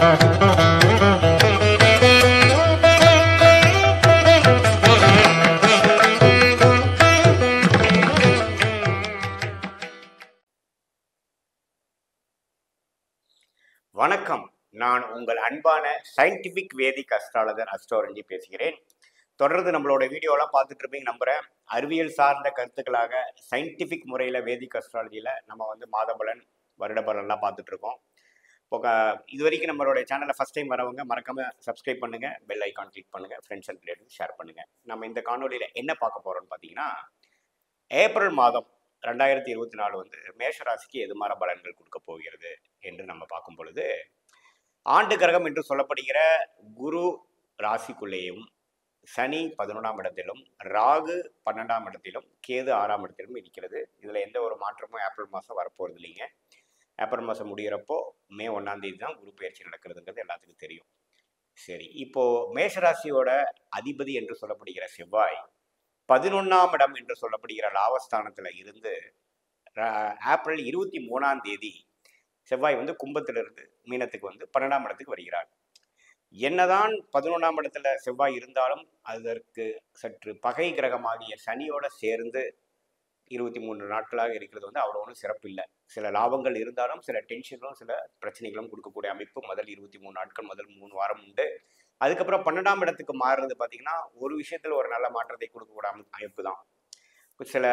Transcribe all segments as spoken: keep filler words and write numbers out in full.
வணக்கம். நான் உங்கள் அன்பான சயின்டிஃபிக் வேதிக் அஸ்ட்ராலஜர் அஸ்ட்ரோரஞ்சி பேசுகிறேன். தொடர்ந்து நம்மளோட வீடியோலாம் பார்த்துட்டு இருப்பீங்க நம்புகிறேன். அறிவியல் சார்ந்த கருத்துக்களாக சயின்டிஃபிக் முறையில் வேதிக் அஸ்ட்ராலஜியில் நம்ம வந்து மாதபலன் வருட பலன்லாம் பார்த்துட்ருக்கோம். இப்போ க இது வரைக்கும் நம்மளோட சேனலை ஃபஸ்ட் டைம் வரவங்க மறக்காமல் சப்ஸ்கிரைப் பண்ணுங்கள், பெல் ஐக்கான் கிளிக் பண்ணுங்கள், ஃப்ரெண்ட்ஸ் அண்ட் ரிலேட்டிவ் ஷேர் பண்ணுங்கள். நம்ம இந்த காணொலியில் என்ன பார்க்க போகிறோம்னு பார்த்தீங்கன்னா, ஏப்ரல் மாதம் ரெண்டாயிரத்தி இருபத்தி நாலு வந்து மேஷராசிக்கு எது மாதிரி பலன்கள் கொடுக்க போகிறது என்று நம்ம பார்க்கும் பொழுது, ஆண்டு கிரகம் என்று சொல்லப்படுகிற குரு ராசிக்குள்ளேயும், சனி பதினொன்றாம் இடத்திலும், ராகு பன்னெண்டாம் இடத்திலும், கேது ஆறாம் இடத்திலும் இருக்கிறது. இதில் எந்த ஒரு மாற்றமும் ஏப்ரல் மாதம் வரப்போகிறது இல்லைங்க. ஏப்ரல் மாதம் முடிகிறப்போ மே ஒன்றாம் தேதி தான் குரு பயிற்சி நடக்கிறதுங்கிறது எல்லாத்துக்கும் தெரியும். சரி, இப்போது மேஷராசியோட அதிபதி என்று சொல்லப்படுகிற செவ்வாய் பதினொன்றாம் இடம் என்று சொல்லப்படுகிற லாபஸ்தானத்தில் இருந்து ஏப்ரல் இருபத்தி மூணாம் தேதி செவ்வாய் வந்து கும்பத்திலிருந்து மீனத்துக்கு வந்து பன்னெண்டாம் இடத்துக்கு வருகிறார். என்னதான் பதினொன்றாம் இடத்துல செவ்வாய் இருந்தாலும் அதற்கு சற்று பகை கிரகமாகிய சனியோட சேர்ந்து இருபத்தி மூன்று நாட்களாக இருக்கிறது வந்து அவ்வளோ ஒன்றும் சிறப்பு இல்லை. சில லாபங்கள் இருந்தாலும் சில டென்ஷன்களும் சில பிரச்சனைகளும் கொடுக்கக்கூடிய அமைப்பு முதல் இருபத்தி மூணு நாட்கள் முதல் மூணு வாரம் உண்டு. அதுக்கப்புறம் பன்னெண்டாம் இடத்துக்கு மாறுறது பார்த்தீங்கன்னா ஒரு விஷயத்தில் ஒரு நல்ல மாற்றத்தை கொடுக்கக்கூடிய அமைப்பு தான். சில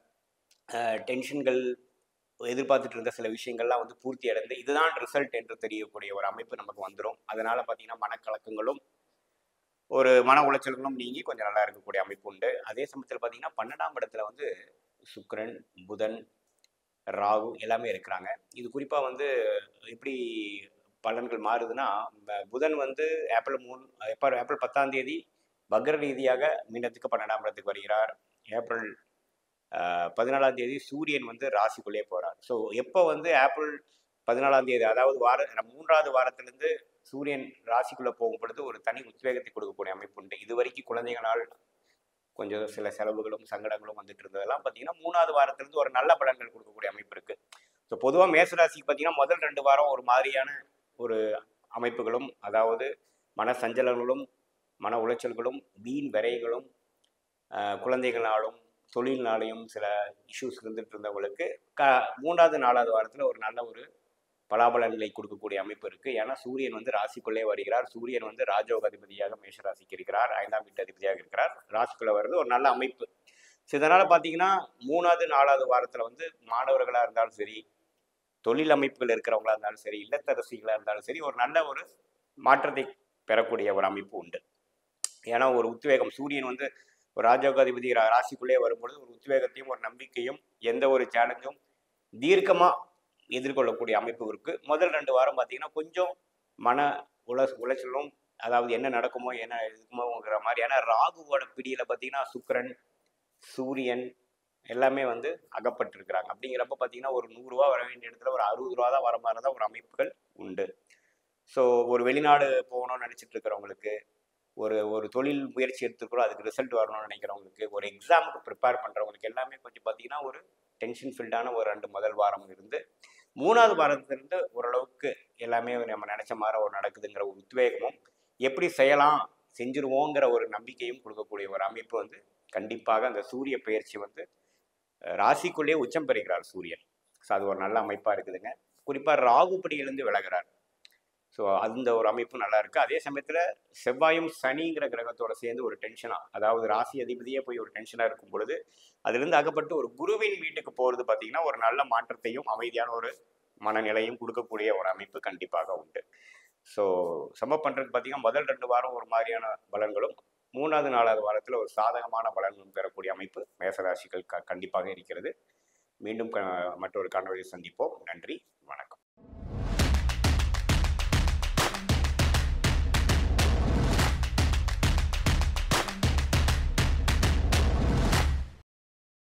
டென்ஷன்கள் எதிர்பார்த்துட்டு இருந்த சில விஷயங்கள்லாம் வந்து பூர்த்தி அடைந்து இதுதான் ரிசல்ட் என்று தெரியக்கூடிய ஒரு அமைப்பு நமக்கு வந்துடும். அதனால் பார்த்தீங்கன்னா மனக்கலக்கங்களும் ஒரு மன உளைச்சல்களும் நீங்கி கொஞ்சம் நல்லா இருக்கக்கூடிய அமைப்பு உண்டு. அதே சமயத்தில் பார்த்தீங்கன்னா பன்னெண்டாம் இடத்துல வந்து சுக்கிரன், புதன், ராகு எல்லாமே இருக்கிறாங்க. இது குறிப்பாக வந்து எப்படி பலன்கள் மாறுதுன்னா, புதன் வந்து ஏப்ரல் மூணு ஏப்ரல் ஏப்ரல் பத்தாம் தேதி வக்ர ரீதியாக மீனத்துக்கு பன்னெண்டாம் இடத்துக்கு வருகிறார். ஏப்ரல் பதினாலாம் தேதி சூரியன் வந்து ராசிக்குள்ளே போகிறார். ஸோ எப்போ வந்து ஏப்ரல் பதினாலாம் தேதி, அதாவது வார மூன்றாவது வாரத்திலிருந்து சூரியன் ராசிக்குள்ளே போகும் பொழுது ஒரு தனி உத்வேகத்தை கொடுக்கக்கூடிய அமைப்பு உண்டு. இது வரைக்கும் குழந்தைகளால் கொஞ்சம் சில செலவுகளும் சங்கடங்களும் வந்துட்டு இருந்ததெல்லாம் பார்த்தீங்கன்னா மூணாவது வாரத்திலிருந்து ஒரு நல்ல பலன்கள் கொடுக்கக்கூடிய அமைப்பு இருக்குது. ஸோ பொதுவாக மேசராசிக்கு பார்த்தீங்கன்னா முதல் ரெண்டு வாரம் ஒரு மாதிரியான ஒரு அமைப்புகளும், அதாவது மன சஞ்சலங்களும் மன உளைச்சல்களும் வீண் விரைகளும் குழந்தைகளாலும் தொழில்னாலையும் சில இஷ்யூஸ் இருந்துட்டு இருந்தவங்களுக்கு க மூன்றாவது நாலாவது வாரத்தில் ஒரு நல்ல ஒரு பலாபலன்களை கொடுக்கக்கூடிய அமைப்பு இருக்குது. ஏன்னா சூரியன் வந்து ராசிக்குள்ளே வருகிறார். சூரியன் வந்து ராஜயோக அதிபதியாக மேஷராசிக்கு இருக்கிறார், ஐந்தாம் வீட்டு அதிபதியாக இருக்கிறார். ராசிக்குள்ளே வர்றது ஒரு நல்ல அமைப்பு. ஸோ இதனால் பார்த்தீங்கன்னா மூணாவது நாலாவது வாரத்தில் வந்து மாணவர்களாக இருந்தாலும் சரி, தொழில் அமைப்புகள் இருக்கிறவங்களா இருந்தாலும் சரி, இல்லத்தரசிகளாக இருந்தாலும் சரி, ஒரு நல்ல ஒரு மாற்றத்தை பெறக்கூடிய ஒரு அமைப்பு உண்டு. ஏன்னா ஒரு உத்வேகம், சூரியன் வந்து ஒரு ராஜயோகாதிபதி ராசிக்குள்ளே வரும்பொழுது ஒரு உத்வேகத்தையும் ஒரு நம்பிக்கையும் எந்த ஒரு சேலஞ்சும் தீர்க்கமாக எதிர்கொள்ளக்கூடிய அமைப்பு இருக்குது. முதல் ரெண்டு வாரம் பார்த்தீங்கன்னா கொஞ்சம் மன உள உளைச்சலும், அதாவது என்ன நடக்குமோ என்ன இருக்குமோங்கிற மாதிரி. ஏன்னா ராகுவோட பிடியில் பார்த்தீங்கன்னா சுக்கிரன், சூரியன் எல்லாமே வந்து அகப்பட்டிருக்கிறாங்க. அப்படிங்கிறப்ப பார்த்தீங்கன்னா ஒரு நூறுரூவா வர வேண்டிய இடத்துல ஒரு அறுபது ரூபா தான் வர மாதிரி தான் ஒரு அமைப்புகள் உண்டு. ஸோ ஒரு வெளிநாடு போகணும்னு நினச்சிட்டு இருக்கிறவங்களுக்கு, ஒரு ஒரு தொழில் முயற்சி எடுத்துக்கிறோம் அதுக்கு ரிசல்ட் வரணும்னு நினைக்கிறவங்களுக்கு, ஒரு எக்ஸாமுக்கு ப்ரிப்பேர் பண்ணுறவங்களுக்கு எல்லாமே கொஞ்சம் பார்த்தீங்கன்னா ஒரு டென்ஷன் ஃபில்டான ஒரு ரெண்டு முதல் வாரம் இருந்து மூணாவது வாரத்திலிருந்து ஓரளவுக்கு எல்லாமே நம்ம நினச்ச மாதிரி ஒரு நடக்குதுங்கிற ஒரு உத்வேகமும், எப்படி செய்யலாம் செஞ்சுருவோங்கிற ஒரு நம்பிக்கையும் கொடுக்கக்கூடிய ஒரு அமைப்பு வந்து கண்டிப்பாக அந்த சூரிய பயிற்சி வந்து ராசிக்குள்ளேயே உச்சம் பெறுகிறார் சூரியன். ஸோ அது ஒரு நல்ல அமைப்பாக இருக்குதுங்க. குறிப்பாக ராகுபடியிலிருந்து விலகிறார். ஸோ அந்த ஒரு அமைப்பு நல்லா இருக்குது. அதே சமயத்தில் செவ்வாயும் சனிங்கிற கிரகத்தோட சேர்ந்து ஒரு டென்ஷனாக, அதாவது ராசி அதிபதியே போய் ஒரு டென்ஷனாக இருக்கும் பொழுது அதிலிருந்து அகப்பட்டு ஒரு குருவின் வீட்டுக்கு போகிறது பார்த்திங்கன்னா ஒரு நல்ல மாற்றத்தையும் அமைதியான ஒரு மனநிலையும் கொடுக்கக்கூடிய ஒரு அமைப்பு கண்டிப்பாக உண்டு. ஸோ சம பண்ணுறதுக்கு பார்த்திங்கன்னா முதல் ரெண்டு வாரம் ஒரு மாதிரியான பலன்களும், மூணாவது நாலாவது வாரத்தில் ஒரு சாதகமான பலன்களும் பெறக்கூடிய அமைப்பு மேசராசிகள் க கண்டிப்பாக இருக்கிறது. மீண்டும் க மற்றொரு காணொளியில் சந்திப்போம். நன்றி.